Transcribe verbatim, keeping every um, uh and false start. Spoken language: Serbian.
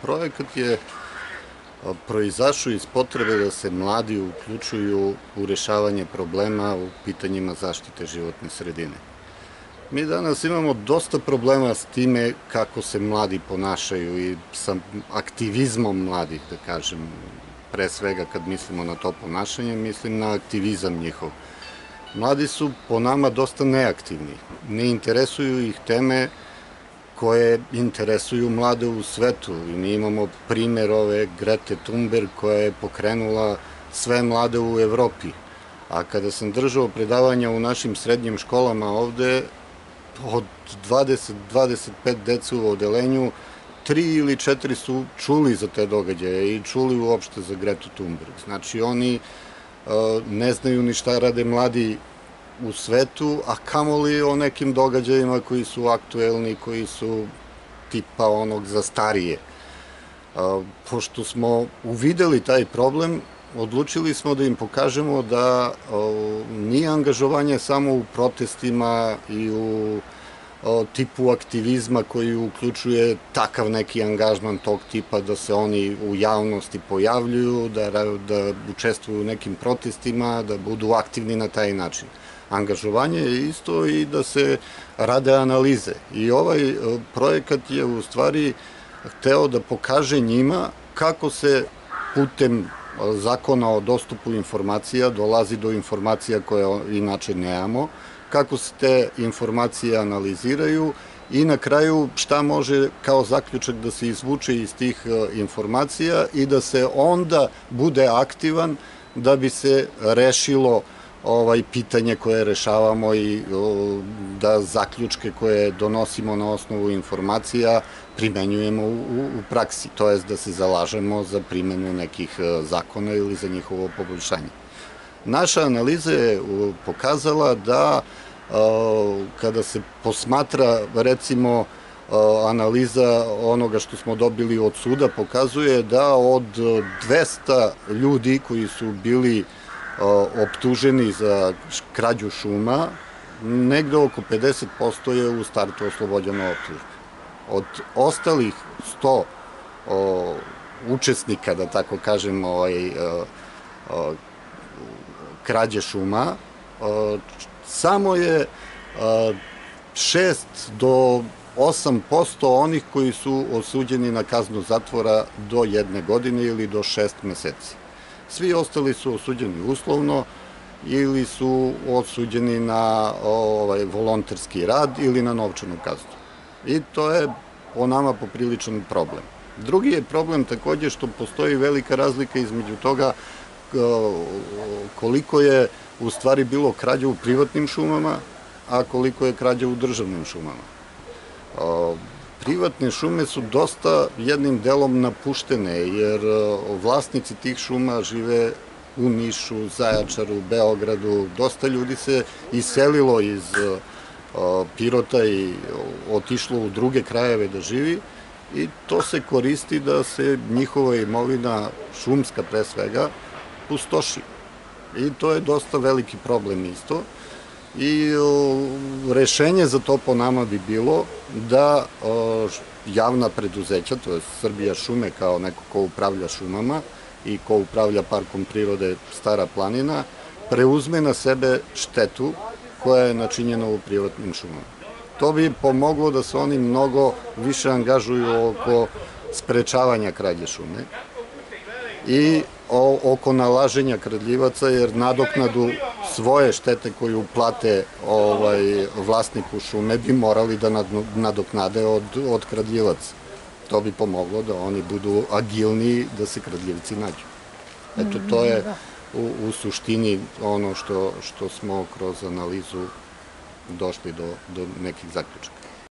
Projekat je proizašao iz potrebe da se mladi uključuju u rešavanje problema u pitanjima zaštite životne sredine. Mi danas imamo dosta problema s time kako se mladi ponašaju i sa aktivizmom mladih, da kažem. Pre svega kad mislimo na to ponašanje, mislim na aktivizam njihov. Mladi su po nama dosta neaktivni, ne interesuju ih teme koje interesuju mlade u svetu. I mi imamo primer ove Grete Thunberg koja je pokrenula sve mlade u Evropi. A kada sam držao predavanja u našim srednjim školama ovde, od dvadeset do dvadeset pet dece u odelenju, tri ili četiri su čuli za te događaje i čuli uopšte za Gretu Thunberg. Znači, oni ne znaju ni šta rade mladi u svetu, a kamoli o nekim događajima koji su aktuelni, koji su tipa onog za starije. Pošto smo uvideli taj problem, odlučili smo da im pokažemo da nije angažovanje samo u protestima i u tipu aktivizma koji uključuje takav neki angažman tog tipa da se oni u javnosti pojavljuju, da učestvuju u nekim protestima, da budu aktivni na taj način. Angažovanje je isto i da se rade analize. I ovaj projekat je u stvari hteo da pokaže njima kako se putem zakona o dostupu informacija dolazi do informacija koje inače nemamo, kako se te informacije analiziraju i na kraju šta može kao zaključak da se izvuče iz tih informacija i da se onda bude aktivan da bi se rešilo pitanje koje rešavamo i da zaključke koje donosimo na osnovu informacija primenjujemo u praksi, to jest da se zalažemo za primenu nekih zakona ili za njihovo poboljšanje. Naša analiza je pokazala da kada se posmatra, recimo, analiza onoga što smo dobili od suda, pokazuje da od dvesta ljudi koji su bili optuženi za krađu šuma, negde oko pedeset posto je u startu oslobođeno optužbe. Od ostalih sto učesnika, da tako kažem, krađe šuma, samo je šest do osam posto onih koji su osuđeni na kaznu zatvora do jedne godine ili do šest meseci. Svi ostali su osuđeni uslovno ili su osuđeni na volonterski rad ili na novčanu kaznu. I to je po nama popriličan problem. Drugi je problem takođe što postoji velika razlika između toga koliko je u stvari bilo krađa u privatnim šumama, a koliko je krađa u državnim šumama. Privatne šume su dosta jednim delom napuštene, jer vlasnici tih šuma žive u Nišu, Zaječaru, Beogradu. Dosta ljudi se iselilo iz Pirota i otišlo u druge krajeve da živi i to se koristi da se njihova imovina, šumska pre svega, pustoši. I to je dosta veliki problem isto. I rešenje za to po nama bi bilo da javna preduzeća, to je Srbija šume kao neko ko upravlja šumama i ko upravlja parkom prirode Stara planina, preuzme na sebe štetu koja je načinjena u privatnim šumama. To bi pomoglo da se oni mnogo više angažuju oko sprečavanja krađe šume i oko nalaženja kradljivaca, jer nadoknadu svoje štete koju plate vlasniku šume bi morali da nadoknade od kradljivaca. To bi pomoglo da oni budu agilniji da se kradljivci nađu. Eto, to je u suštini ono što smo kroz analizu došli do nekih zaključaka.